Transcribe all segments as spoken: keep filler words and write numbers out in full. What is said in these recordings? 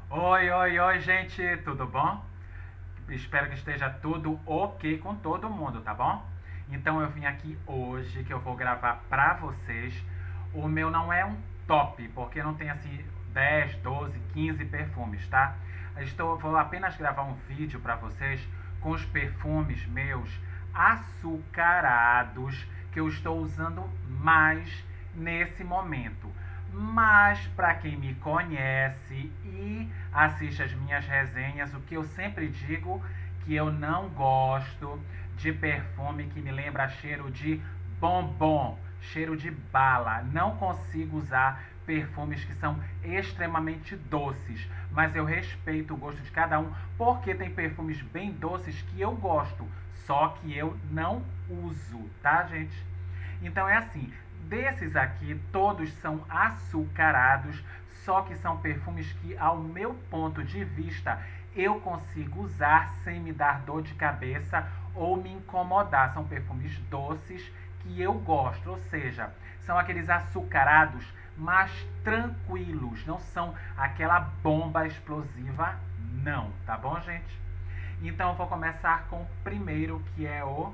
Oi, oi, oi, gente, tudo bom? Espero que esteja tudo ok com todo mundo, tá bom? Então eu vim aqui hoje que eu vou gravar pra vocês. O meu não é um top, porque não tem assim dez, doze, quinze perfumes, tá? Estou, vou apenas gravar um vídeo pra vocês com os perfumes meus açucarados que eu estou usando mais nesse momento. Mas para quem me conhece e assiste as minhas resenhas, o que eu sempre digo que eu não gosto de perfume que me lembra cheiro de bombom, cheiro de bala. Não consigo usar perfumes que são extremamente doces, mas eu respeito o gosto de cada um, porque tem perfumes bem doces que eu gosto, só que eu não uso, tá, gente? Então é assim, desses aqui, todos são açucarados, só que são perfumes que, ao meu ponto de vista, eu consigo usar sem me dar dor de cabeça ou me incomodar. São perfumes doces que eu gosto, ou seja, são aqueles açucarados mais tranquilos, não são aquela bomba explosiva, não, tá bom, gente? Então eu vou começar com o primeiro, que é o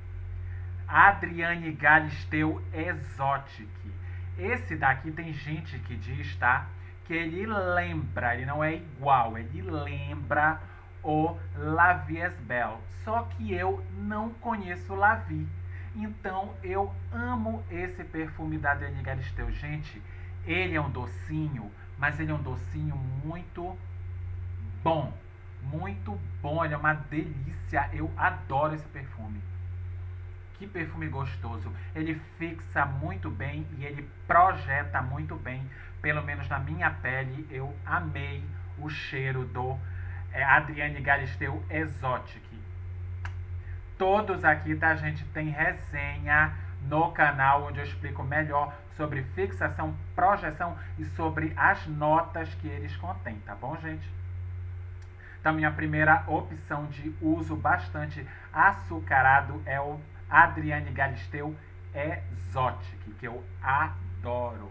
Adriane Galisteu Exotic. Esse daqui tem gente que diz, tá? Que ele lembra, ele não é igual, ele lembra o La Vie est Belle. Só que eu não conheço La Vie. Então eu amo esse perfume da Adriane Galisteu. Gente, ele é um docinho, mas ele é um docinho muito bom. Muito bom, ele é uma delícia. Eu adoro esse perfume. Que perfume gostoso. Ele fixa muito bem e ele projeta muito bem. Pelo menos na minha pele, eu amei o cheiro do é, Adriane Galisteu Exotic. Todos aqui, tá, gente? Tem resenha no canal onde eu explico melhor sobre fixação, projeção e sobre as notas que eles contêm, tá bom, gente? Então, minha primeira opção de uso bastante açucarado é o Adriane Galisteu Exotic, que eu adoro.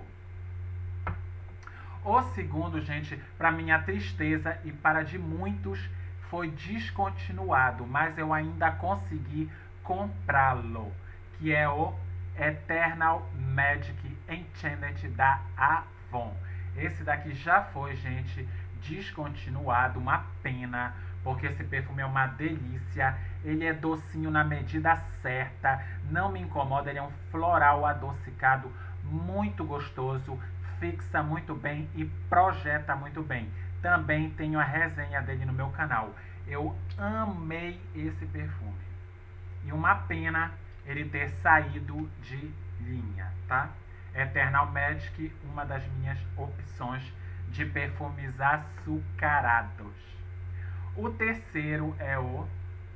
O segundo, gente, para minha tristeza e para de muitos, foi descontinuado, mas eu ainda consegui comprá-lo, que é o Eternal Magic Enchanted da Avon. Esse daqui já foi, gente, descontinuado, uma pena, porque esse perfume é uma delícia. Ele é docinho na medida certa, não me incomoda, ele é um floral adocicado muito gostoso, fixa muito bem e projeta muito bem. Também tenho a resenha dele no meu canal. Eu amei esse perfume. E uma pena ele ter saído de linha, tá? Eternal Magic, uma das minhas opções de perfumes açucarados. O terceiro é o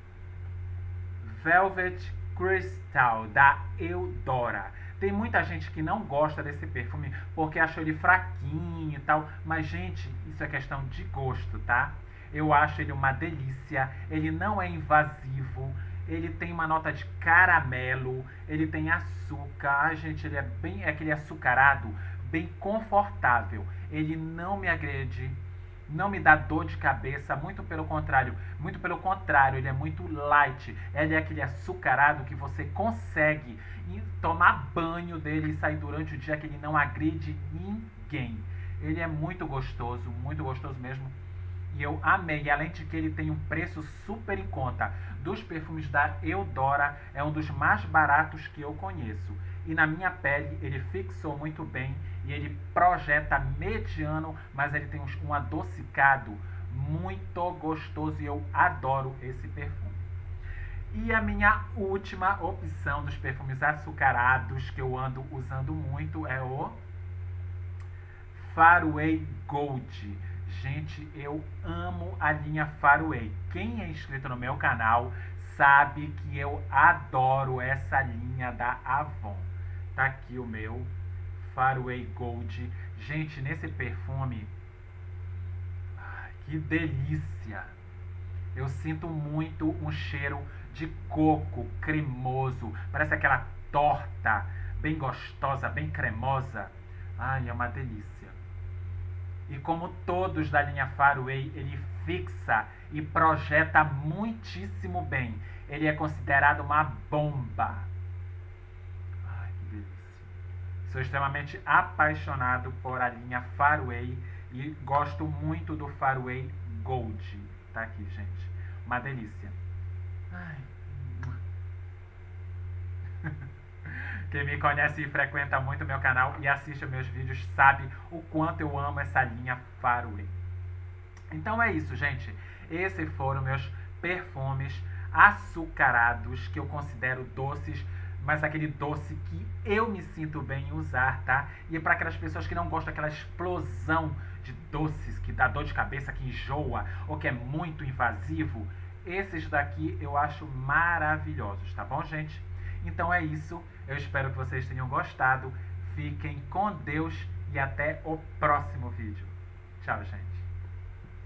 Velvet Crystal, da Eudora. Tem muita gente que não gosta desse perfume porque achou ele fraquinho e tal. Mas, gente, isso é questão de gosto, tá? Eu acho ele uma delícia. Ele não é invasivo. Ele tem uma nota de caramelo. Ele tem açúcar. Ai, gente, ele é bem é aquele açucarado, bem confortável. Ele não me agrede, não me dá dor de cabeça, muito pelo contrário, muito pelo contrário, ele é muito light, ele é aquele açucarado que você consegue tomar banho dele e sair durante o dia que ele não agride ninguém. Ele é muito gostoso, muito gostoso mesmo. E eu amei, além de que ele tem um preço super em conta. Dos perfumes da Eudora, é um dos mais baratos que eu conheço. E na minha pele ele fixou muito bem e ele projeta mediano, mas ele tem um adocicado muito gostoso e eu adoro esse perfume. E a minha última opção dos perfumes açucarados que eu ando usando muito é o Faraway Gold. Gente, eu amo a linha Faraway. Quem é inscrito no meu canal sabe que eu adoro essa linha da Avon. Tá aqui o meu Faraway Gold. Gente, nesse perfume, ai, que delícia! Eu sinto muito um cheiro de coco cremoso. Parece aquela torta bem gostosa, bem cremosa. Ai, é uma delícia. E como todos da linha Faraway, ele fixa e projeta muitíssimo bem. Ele é considerado uma bomba. Ai, que delícia. Sou extremamente apaixonado por a linha Faraway e gosto muito do Faraway Gold. Tá aqui, gente. Uma delícia. Ai. Quem me conhece e frequenta muito meu canal e assiste meus vídeos sabe o quanto eu amo essa linha Faraway. Então é isso, gente. Esses foram meus perfumes açucarados que eu considero doces, mas aquele doce que eu me sinto bem em usar, tá? E para aquelas pessoas que não gostam daquela explosão de doces que dá dor de cabeça, que enjoa ou que é muito invasivo, esses daqui eu acho maravilhosos, tá bom, gente? Então é isso, eu espero que vocês tenham gostado, fiquem com Deus e até o próximo vídeo. Tchau, gente.